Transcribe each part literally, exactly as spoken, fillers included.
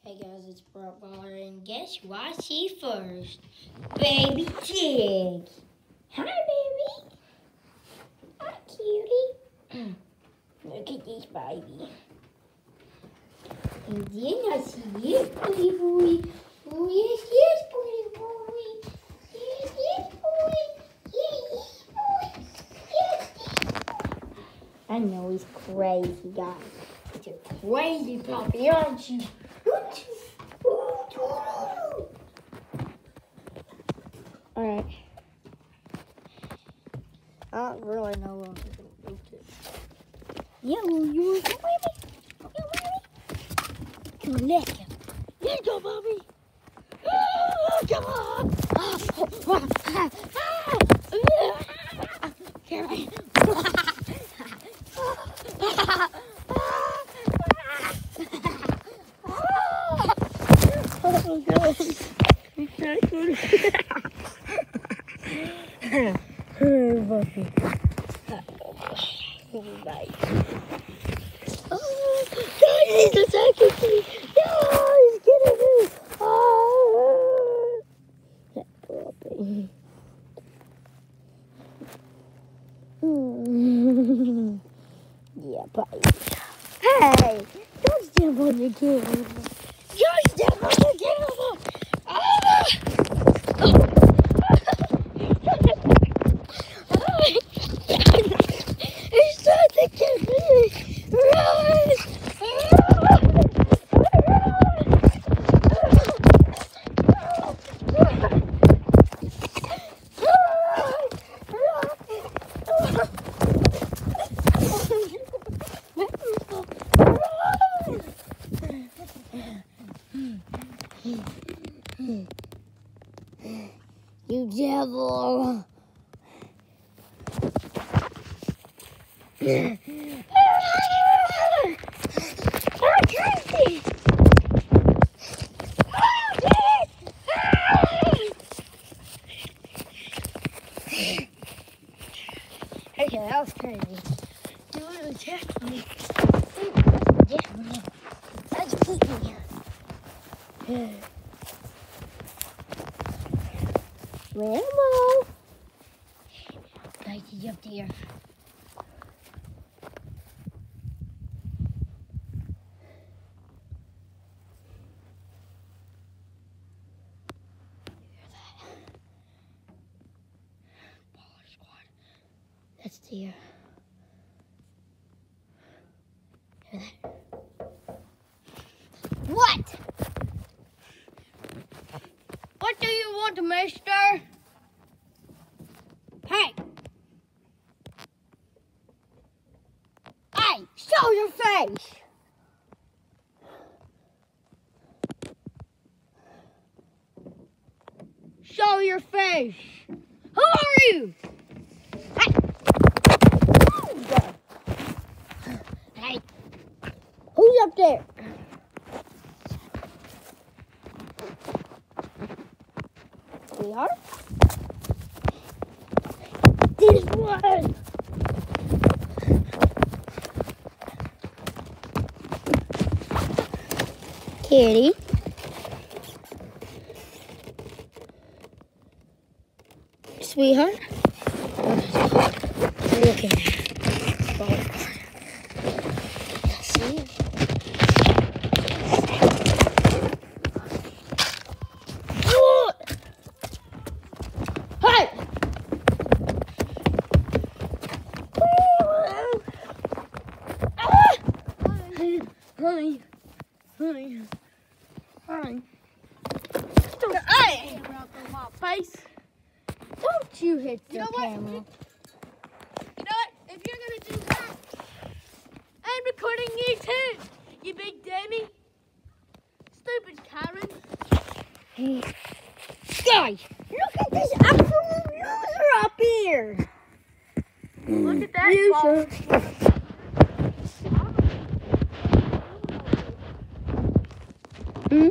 Hey guys, it's Brock Baller, and guess who I see first? Baby Tig. Hi, baby. Hi, cutie. Look at this baby. And then I see this pretty boy. Oh, yes, yes, pretty boy. Yes, yes, boy. Yes, yes, boy. Yes, yes, boy. I know he's crazy, guys. It's a crazy puppy, aren't you? Alright. I don't really know what I'm going to do. Yeah, well, you want to come with me? Come with me? Come on, let's go. Let's go, Bobby. Oh, come on. Oh, ah, ah, come on. Oh, God. Oh, Buffy. Bye. Oh, God, he's attacking me. No, he's getting me. Oh, that puppy. Mm. Yeah, bye. Hey, don't jump on the camera. Don't jump on the camera. Ah! He's trying to get me! Run! You devil! I'm crazy! Okay, that was crazy. You literally attacked me. Yeah, man. That's creepy. Rambo! Guys, he's up there. That's the, uh, hear that? What? What do you want, mister? Hey! Hey, show your face! Show your face! Who are you? Hey! Hey! Who's up there? Sweetheart? This one! Kitty? Sweetheart? Look at that. See? What? Hey! Ah! Honey, honey, honey, honey. Hey! Face. Don't you hit the you know camera. What? You know what? If you're gonna do that, I'm recording you too, you big dummy. Stupid Karen. Hey. Guys, look at this absolute loser up here. Look at that loser. Hmm?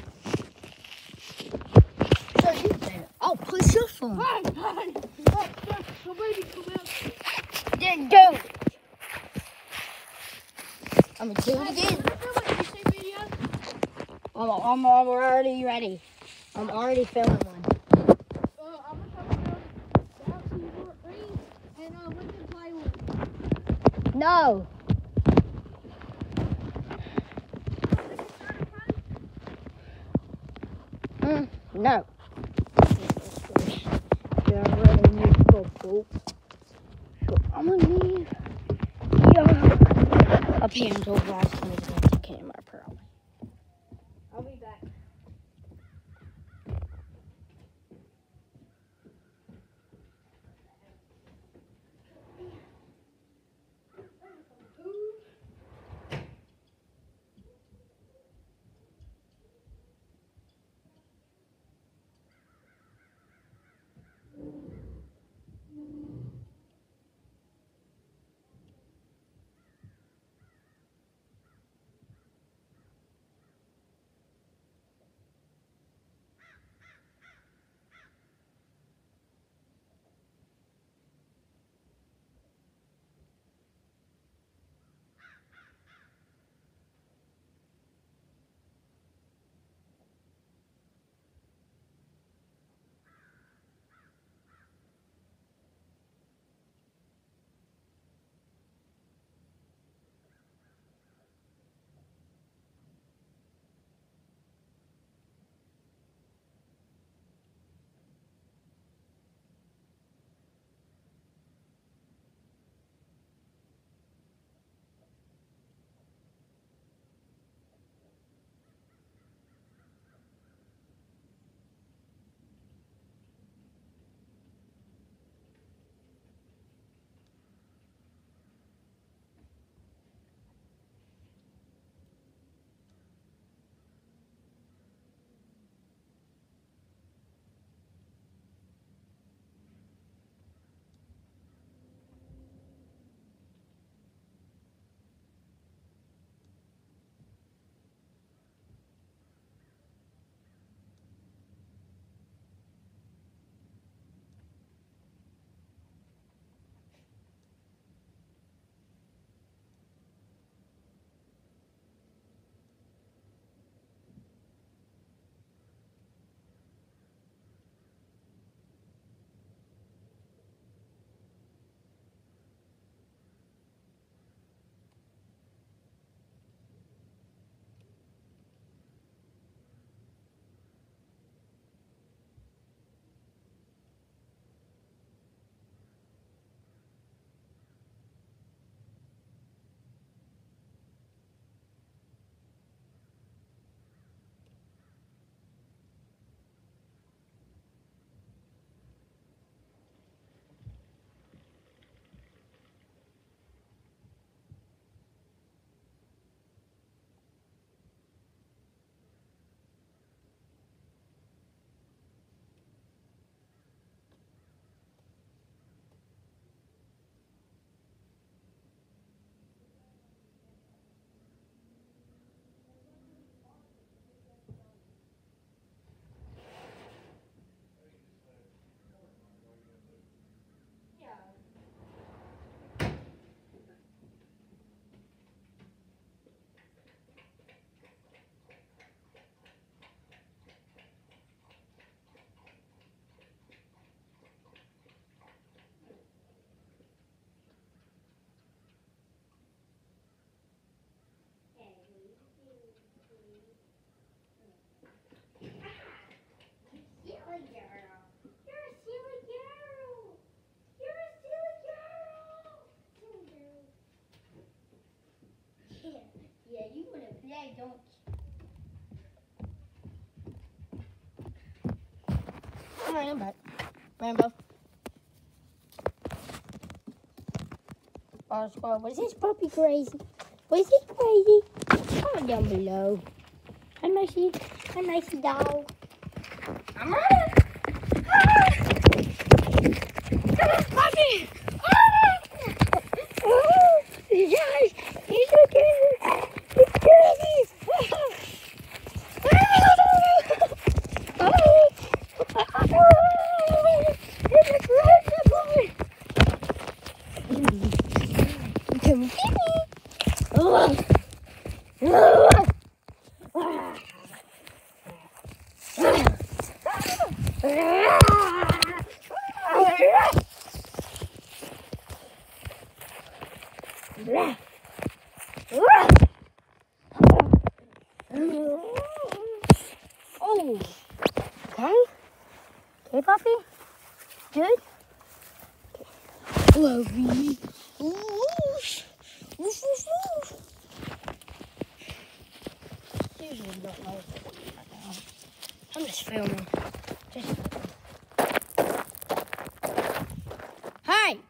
So you better. Oh, push your phone. Hey, hey. Look, look, the baby come out. Then do it. I'm gonna do it again. I'm, I'm already ready. I'm already filming one. Uh, I'm gonna come down down to your ring and uh, we can play one. No. Mm, no. You're ready, you fool. So I'm gonna leave. Yo. Up here until last time to get the camera, probably. I'll be back. Hey, don't. Alright, I'm back. Rambo. Oh, squirrel, was this puppy crazy? Was he crazy? Comment down below. Hi, Messi. Hi, Messi dog. I'm running. Ah! Come on, puppy. Ah! Oh, yes. He's okay. He's killing me. Come get me! Oh, okay. Okay, puppy. Good. Love you. Woof, woof, woof, woof. Usually don't know what's going on right now. I'm just filming. Just filming. Hi.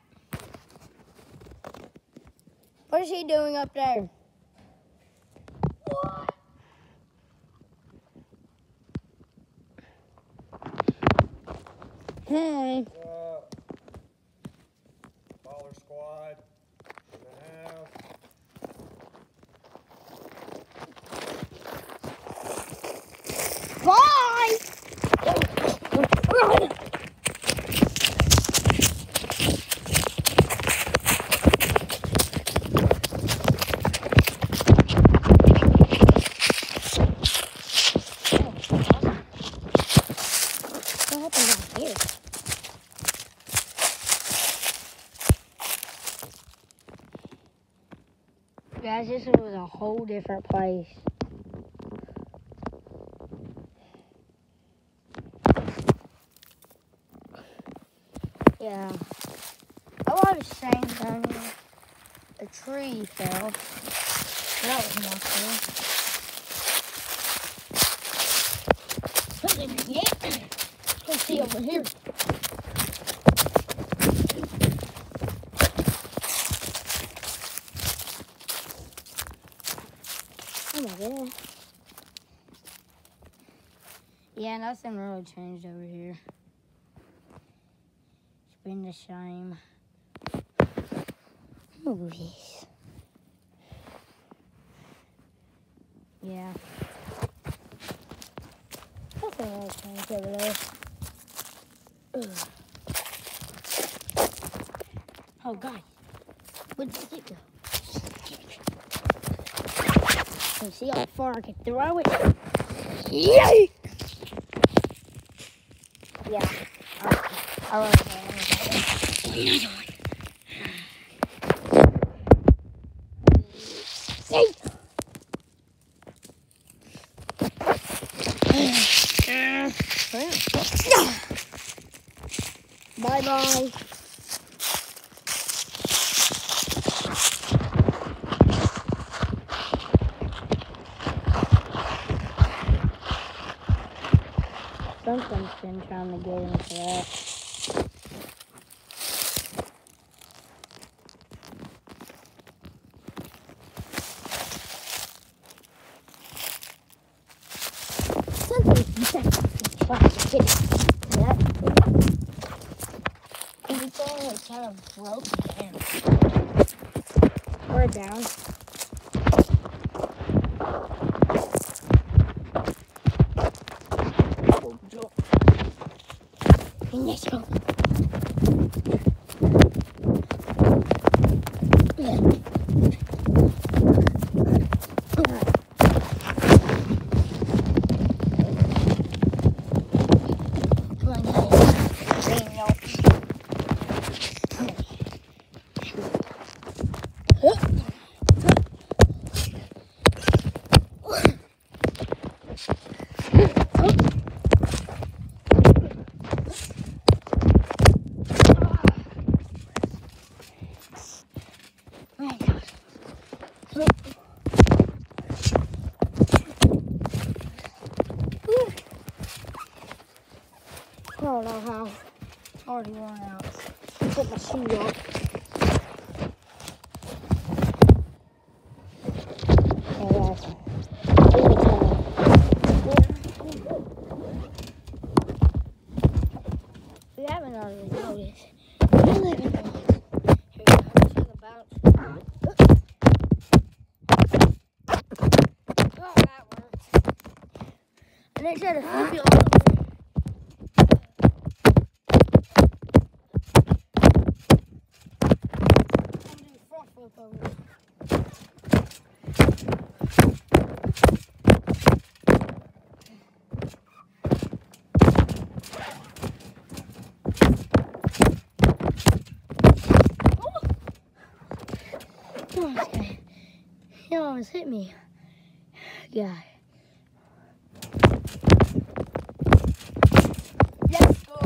What is he doing up there? What? Hey. Uh, Baller Squad in the house. Bye. What happened out here? Guys, this was a whole different place. Yeah. A lot of sand down here. A tree fell. That was not cool. Yeah. Let's see over here. Oh my goodness. Yeah, nothing really changed over here. It's been the same. Movies. Yeah. Nothing really changed over there. Ugh. Oh God. Where did it go? Let's see how far I can throw it. Yay! Yeah. I, I love it. Another one. Yay! Bye bye. Something's been trying to get into that. Something's been trying to get into that. Everything is kind of broken down. We're down. Let's go. I don't know how. I already worn out. Put my shoe up. Yeah, guys. We haven't already noticed. We live in one. Here we go. I'm just gonna bounce. Oh, that worked. And they said to flip you all the way. Flip over. hit me. Yeah. Let's go.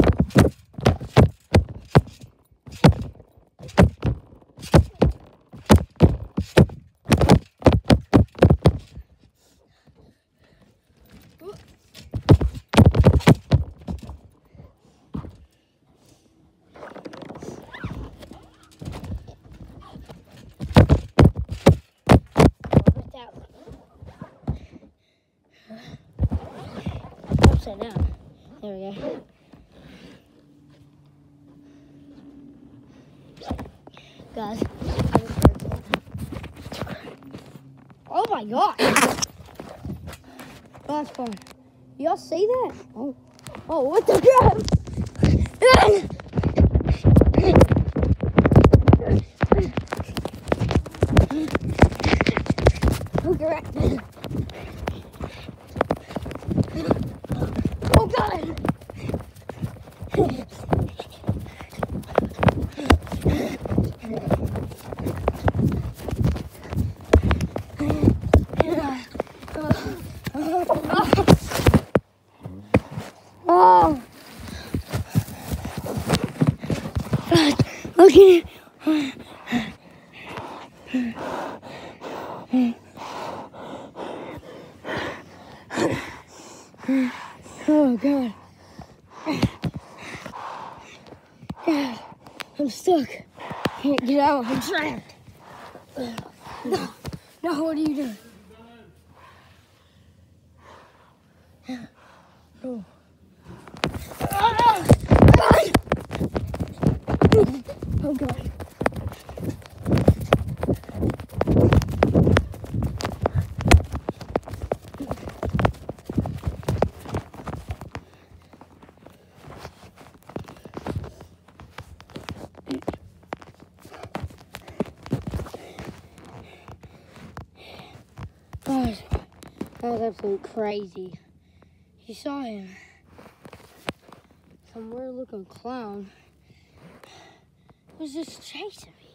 Upside down. There we go. Guys, I just heard that. Oh my god! That's fun. Y'all see that? Oh, oh, what the crap? Oh, crap. Oh god! Oh! Okay. Oh god. God, I'm stuck. Can't get out. I'm trapped. No, no, what are you doing? Oh. Oh god. Gosh, that was absolutely crazy. You saw him. Some weird looking clown was just chasing me.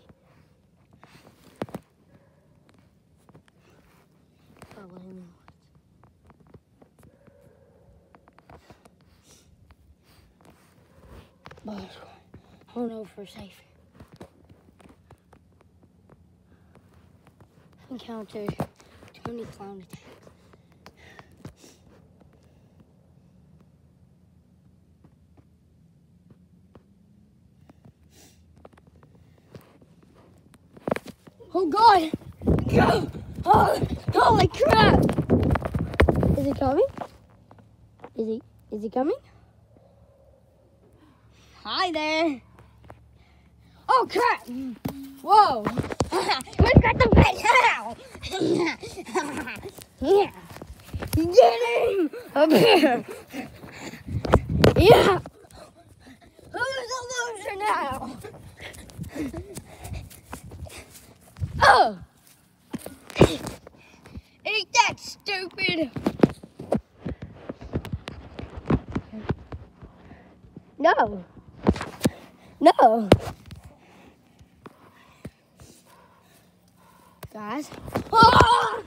I'll let him know. But I don't know if we're safe. Encountered twenty clown attacks. Oh god! Oh, holy crap! Is he coming? Is he is he coming? Hi there! Oh crap! Whoa! We've got the bed now! Yeah! Get him! Up here! Yeah! Who's the loser now? Oh! Ain't that stupid? No. No. Guys. Oh!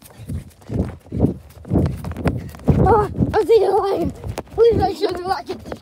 Oh, I see a lion. Please, I should like it.